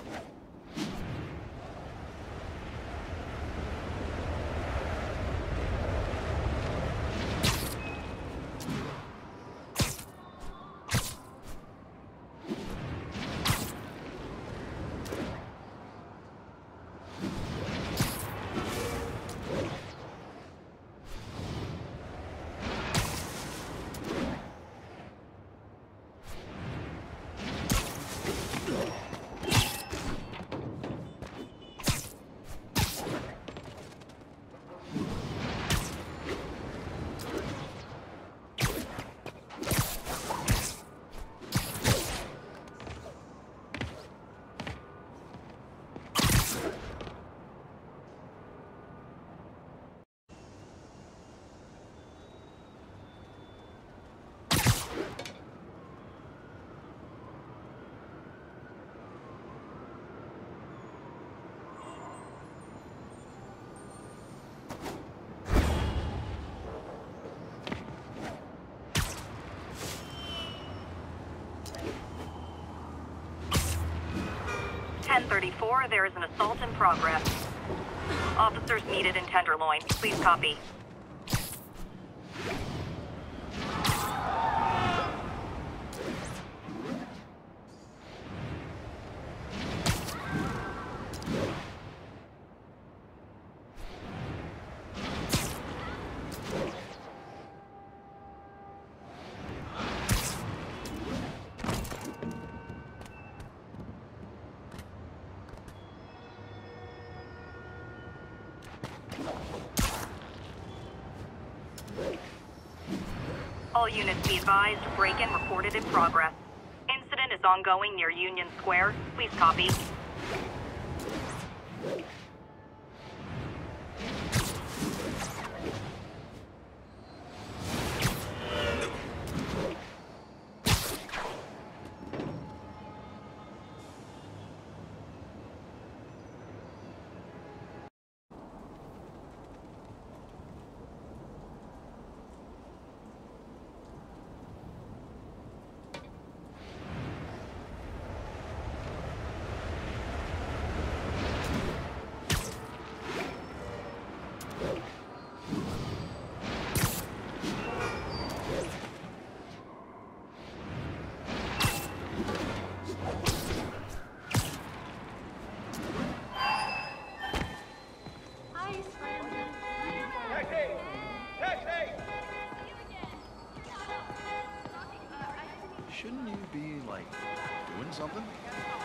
1034, there is an assault in progress. Officers needed in Tenderloin. Please copy. All units be advised, break-in reported in progress. Incident is ongoing near Union Square. Please copy. Shouldn't you be, like, doing something?